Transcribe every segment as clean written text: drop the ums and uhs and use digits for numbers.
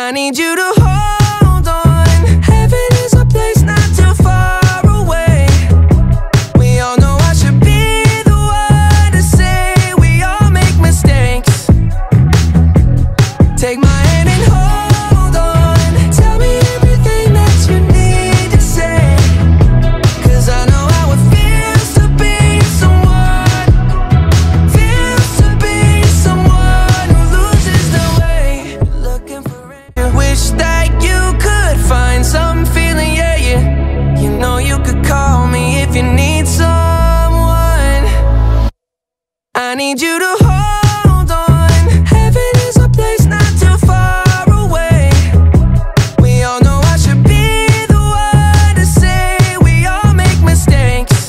I need you to hold on. Heaven is a place not too far away. We all know I should be the one to say we all make mistakes. Take my hand and hold on. Tell me everything that you need to say, 'cause I know how it feels to be someone, feels to be someone who loses their way. Looking for it. Wish that you could find some feeling, yeah, yeah. You know you could call me if you need someone. I need you to hold on. Heaven is a place not too far away. We all know I should be the one to say we all make mistakes.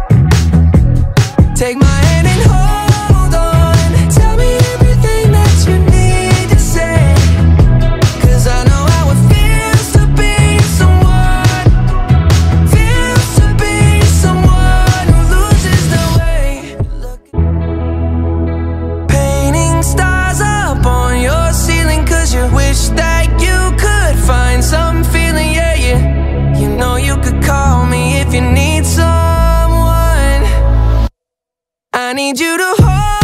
Take my hand and hold on. Tell me everything that you need to say, 'cause I know how it feels to be someone, feels to be someone who loses their way. Painting stars up on your ceiling 'cause you wish that you could find some feeling, yeah, yeah. You know you could call me if you need someone. I need you to hold